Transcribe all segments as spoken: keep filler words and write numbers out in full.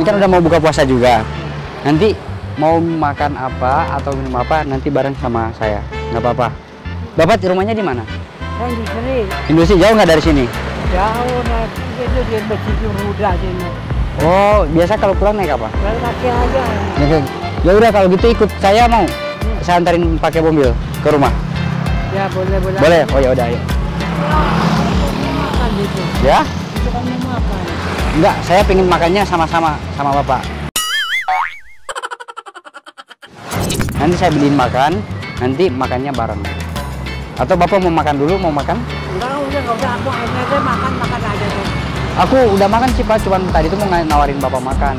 kan udah mau buka puasa juga. Nanti mau makan apa atau minum apa nanti bareng sama saya, nggak apa-apa. Bapak rumahnya di mana? Industri. Industri jauh nggak dari sini? Jauh, nanti itu di Masjid Ruda sini. Oh, biasa kalau pulang naik apa? Jalan kaki aja. Ya udah kalau gitu ikut saya mau. Saya antarin pakai mobil ke rumah. Ya boleh boleh. Boleh? Oh ya udah ayo. Makan gitu. Ya? Itu kan mau makan. Enggak, saya pengen makannya sama-sama sama Bapak. Nanti saya beliin makan, nanti makannya bareng. Atau Bapak mau makan dulu, mau makan? Enggak, udah enggak usah, aku aja makan makan aja tuh. Aku udah makan sih Pak, cuman tadi tuh mau nawarin Bapak makan.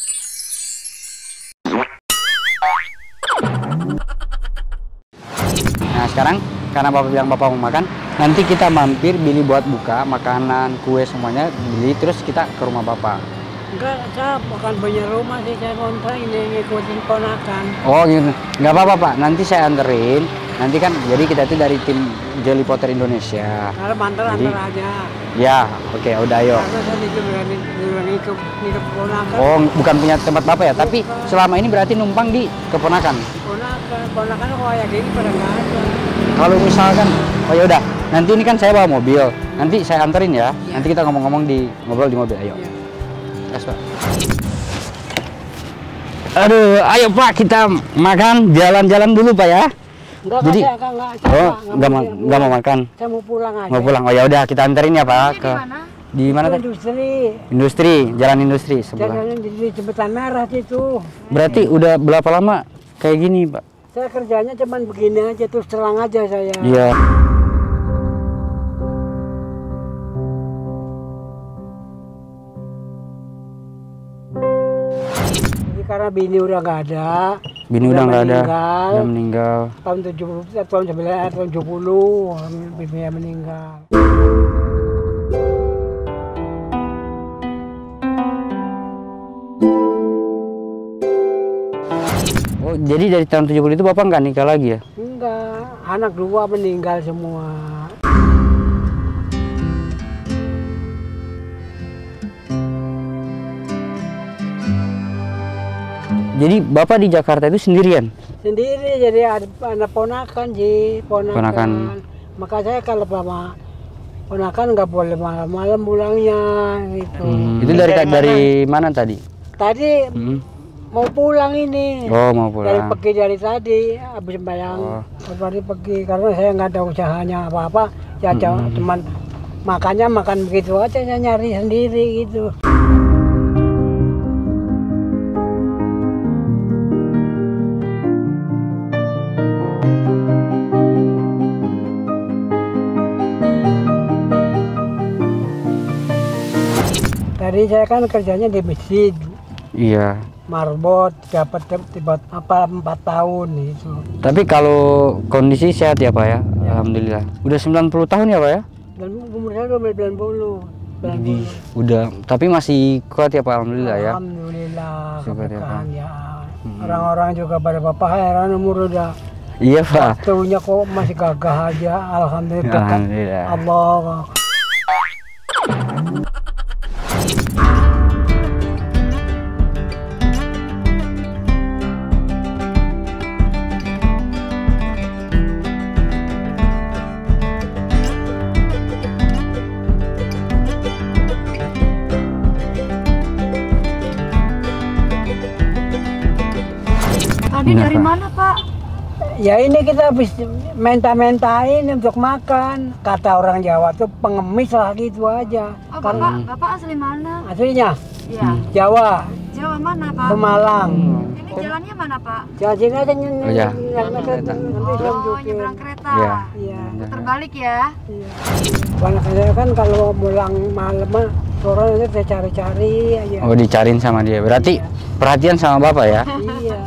Nah sekarang karena Bapak bilang Bapak mau makan, nanti kita mampir beli buat buka, makanan, kue semuanya beli, terus kita ke rumah Bapak. Enggak, saya bukan punya rumah sih, saya kontrak ini ngikutin ponakan. Oh gitu, nggak apa-apa Pak, nanti saya anterin. Nanti kan, jadi kita itu dari tim Jelly Potter Indonesia. Kalau antar Jadi, antar aja. Ya, oke, udah ayo. Karena saya itu berani berani ke ke ponakan. Oh, bukan punya tempat Bapak ya, tapi selama ini berarti numpang di keponakan. Ponakan, ponakan kok kayak gini pada nggak ada. Kalau misalkan, oh ya udah, nanti ini kan saya bawa mobil, nanti saya anterin ya. Ya. Nanti kita ngomong-ngomong di ngobrol di mobil, ayo. Ya. Yes, Pak. Aduh, ayo Pak, kita makan, jalan-jalan dulu Pak ya. Enggak, Jadi, saya enggak, enggak, saya oh, enggak, nggak mau, nggak mau makan. Saya mau pulang aja. Mau pulang, oh ya udah, kita anterin ya Pak ke. Di mana Itu tadi? Industri. Industri, jalan industri sebelah. Jalan di, di Jembatan Merah situ. Berarti udah berapa lama kayak gini Pak? Saya kerjanya cuman begini aja, terus terang aja saya. Iya. Jadi karena bini udah nggak ada. Bini udah nggak ada, meninggal. udah meninggal. Tahun tujuh puluh, tahun sembilan, tahun tujuh puluh, bininya meninggal. Oh, jadi dari tahun tujuh puluh itu Bapak nggak nikah lagi ya? Enggak, anak dua meninggal semua. Jadi Bapak di Jakarta itu sendirian? Sendiri, jadi ada anak ponakan sih, ponakan. Ponakan. Maka saya kalau sama ponakan nggak boleh malam-malam pulangnya gitu. Hmm, itu dari dari mana tadi? Tadi Hmm. mau pulang ini. Oh, mau Dari pulang. pergi dari tadi, habis bayang. Oh. Tadi pergi karena saya nggak ada usahanya apa-apa. Ya Hmm. cuman makannya makan begitu aja, saya nyari sendiri gitu. Tadi saya kan kerjanya di masjid, Iya. marbot, dapat tiba apa empat tahun itu. Tapi kalau kondisi sehat ya Pak ya? Alhamdulillah. Udah sembilan puluh tahun ya Pak ya? Dan umur saya udah sembilan puluh. Jadi udah, tapi masih kuat ya Pak, alhamdulillah ya. Alhamdulillah, Syukur ya, keberkahan Pak. ya. Hmm. Orang-orang juga pada bapak heran umur udah Iya Pak. waktunya kok masih gagah aja. Alhamdulillah. berkat Alhamdulillah. Allah. Tadi Benar, dari Pak. mana Pak? Ya ini kita habis menta-mentain untuk makan. Kata orang Jawa tuh pengemis lah gitu aja. Oh Kan Bapak, Bapak asli mana? aslinya Iya. Jawa, Jawa mana Pak? Pemalang. Ini jalannya mana Pak? Jalan sini aja nyen- Oh, ya. yang nanti Kereta. nanti Oh, tunjukin. nyebrang kereta. Iya. Iya. Terbalik ya. Iya. Anak saya kan kalau pulang malam mah sore aja saya cari-cari aja. Oh, dicariin sama dia. Berarti perhatian sama Bapak ya? Iya.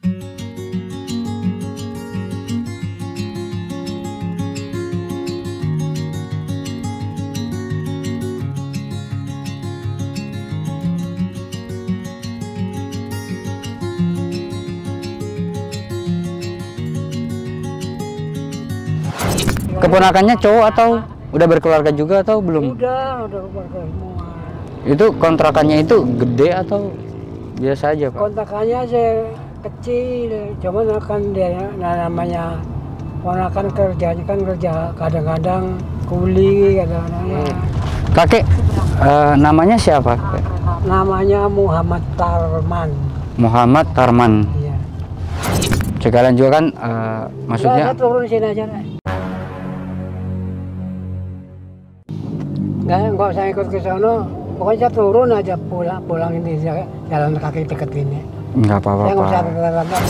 Keponakannya cowok atau udah berkeluarga juga atau belum? Udah, udah keluarga semua. Itu kontrakannya itu gede atau biasa aja Pak? Kontrakannya sih kecil, cuman kan dia nah, namanya ponakan kerjanya kan kerja kadang-kadang kuli kadang-kadang. Hmm. Kakek uh, namanya siapa? Namanya Muhammad Tarman. Muhammad Tarman. Iya. Sekalian juga kan uh, maksudnya. Nggak, saya turun sini aja. Nggak, nggak usah ikut ke sana. Pokoknya saya turun aja pulang pulang ini jalan kaki deket ini. Nggak apa-apa. Saya nggak usah ke.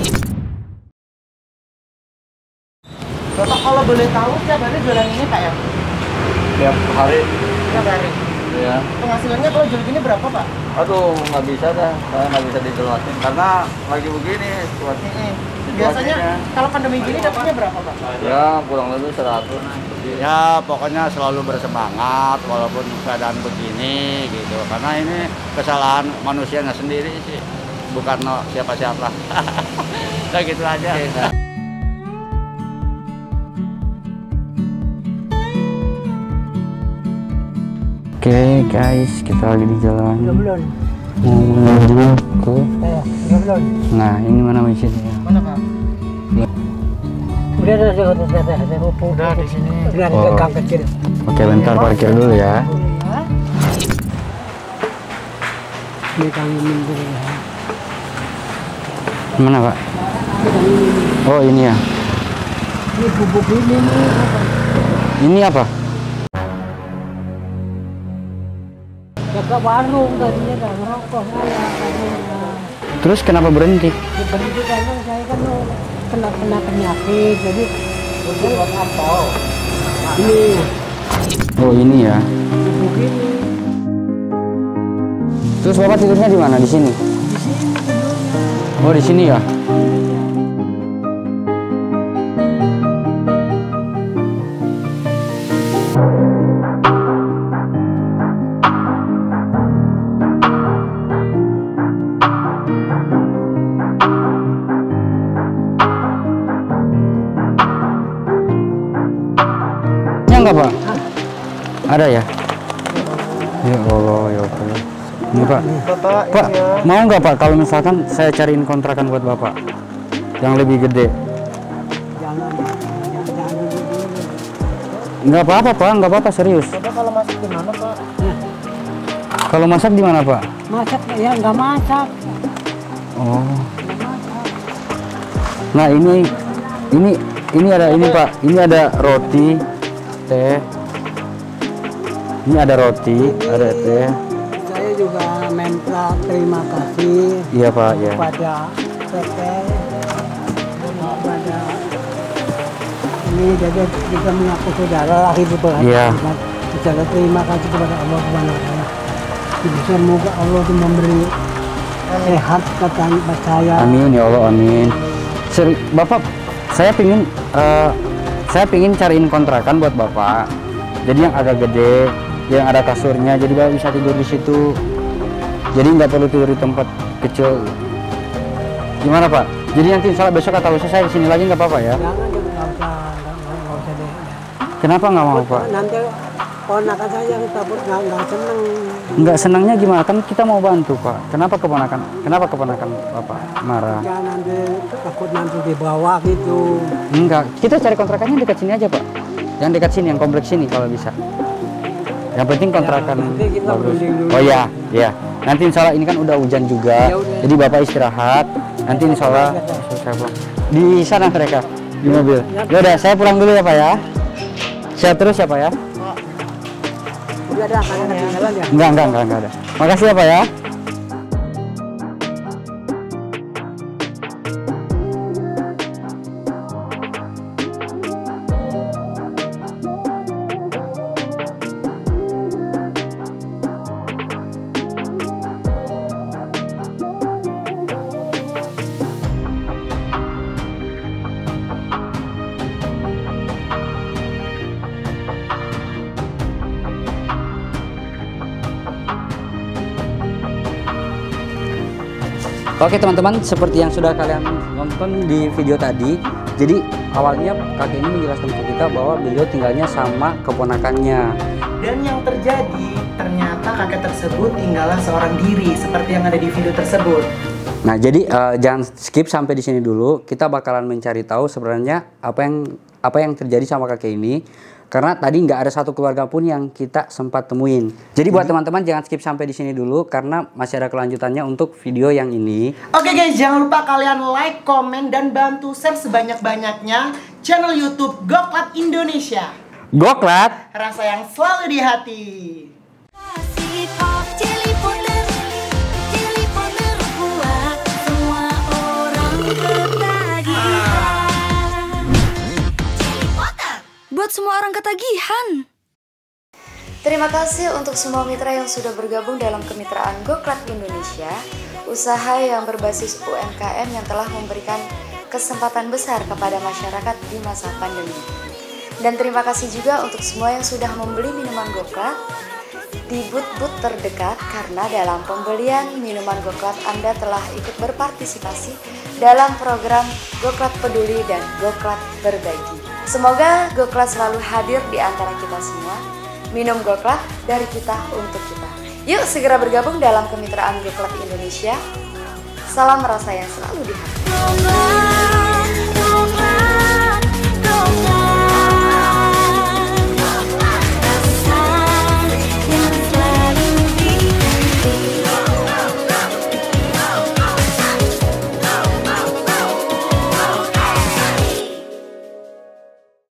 Bapak kalau boleh tahu tiap hari jualan ini Pak ya? Tiap hari. Tiap hari. Ya. Penghasilannya kalau jual gini berapa Pak? Aduh, nggak bisa dah. Saya nggak bisa dijelasin karena lagi begini situasi. Hmm. Biasanya kalau pandemi gini dapatnya berapa Pak? Ya kurang lebih seratus. Ya pokoknya selalu bersemangat walaupun keadaan begini gitu. Karena ini kesalahan manusianya sendiri sih, bukan no, siapa-siapa. Nah gitu aja. Oke okay, guys, kita lagi di jalan. Belum. Mau menuju ke. Eh, belum. Nah, ini mana masjidnya? Mana Pak? Udah ada ada ada ada ada rumput. Udah di sini. Udah ada Oh. gang kecil. Oke, bentar parkir dulu ya. Ini kami minggu ya. Mana Pak? Oh ini ya. Ini bubuk ini nih. Ini apa? Jaga warung tadinya dan ngerokok saya tadinya. Terus kenapa berhenti? Berhenti karena saya kan kena kena penyakit jadi udah buat apa? Ini Oh ini ya. bubuk ini. Terus Bapak tidurnya di mana? Di sini? Oh di sini ya. Enggak Pak? Ada ya? Ya Allah, ya Allah. Ini Pak. Bapak, Pak, ini ya. mau nggak Pak kalau misalkan saya cariin kontrakan buat Bapak yang lebih gede? Jangan jangan jangan dulu. Nggak apa-apa Pak, nggak apa-apa serius. Bapak kalau masuk di mana Pak? Kalau masak di mana Pak? Masak ya nggak masak. Oh. Nah ini ini ini ada ini Pak, ini ada roti, teh. Ini ada roti, ada teh. Saya juga minta terima kasih Iya Pak, ya. kepada P T kepada ini jadi kita mengaku saudara lah itu Pak. Iya. Kita terima kasih kepada Allah Subhanahu wa taala. Semoga Allah itu memberi sehat kata saya. Amin ya Allah, amin. Seri, Bapak, saya pingin eh, saya pingin cariin kontrakan buat Bapak. Jadi yang agak gede, yang ada kasurnya, jadi Bapak bisa tidur di situ. Jadi nggak perlu tidur di tempat kecil. Gimana Pak? Jadi nanti misalnya besok atau lusa saya kesini lagi nggak apa-apa ya? Jangan nggak usah nggak nggak usah deh. Kenapa nggak mau Pak? Nanti ponakan saya yang takut nggak nggak seneng. Nggak senangnya gimana? Kan kita mau bantu Pak. Kenapa keponakan? Kenapa keponakan Bapak marah? Jangan nanti takut nanti dibawa gitu. Enggak, kita cari kontrakannya dekat sini aja Pak. Yang dekat sini, yang kompleks sini kalau bisa. Yang penting kontrakan Ya, nanti kita bagus. berunding dulu. Oh ya, ya. Nanti insya Allah ini kan udah hujan juga. Ya udah. Jadi Bapak istirahat. Nanti insya Allah saya pulang. Di sana mereka di mobil. Ya udah, saya pulang dulu ya Pak ya. Sehat terus ya Pak ya. Udah ada kan ada jalan ya. Enggak, enggak, enggak, enggak ada. Makasih ya Pak ya. Oke teman-teman, seperti yang sudah kalian nonton di video tadi, Jadi awalnya kakek ini menjelaskan ke kita bahwa beliau tinggalnya sama keponakannya. Dan yang terjadi, ternyata kakek tersebut tinggallah seorang diri seperti yang ada di video tersebut. Nah, jadi uh, jangan skip sampai di sini dulu. Kita bakalan mencari tahu sebenarnya apa yang apa yang terjadi sama kakek ini. Karena tadi nggak ada satu keluarga pun yang kita sempat temuin. Jadi buat teman-teman jangan skip sampai di sini dulu karena masih ada kelanjutannya untuk video yang ini. Oke guys, jangan lupa kalian like, komen, dan bantu share sebanyak-banyaknya channel YouTube Goklat Indonesia. Goklat, Rasa yang selalu di hati. Buat semua orang ketagihan. Terima kasih untuk semua mitra yang sudah bergabung dalam kemitraan Goklat Indonesia, usaha yang berbasis U M K M yang telah memberikan kesempatan besar kepada masyarakat di masa pandemi. Dan terima kasih juga untuk semua yang sudah membeli minuman Goklat di booth-booth terdekat, karena dalam pembelian minuman Goklat Anda telah ikut berpartisipasi dalam program Goklat Peduli dan Goklat Berbagi. Semoga Goklat selalu hadir di antara kita semua. Minum Goklat dari kita untuk kita. Yuk segera bergabung dalam kemitraan Goklat Indonesia. Salam rasa yang selalu di hati.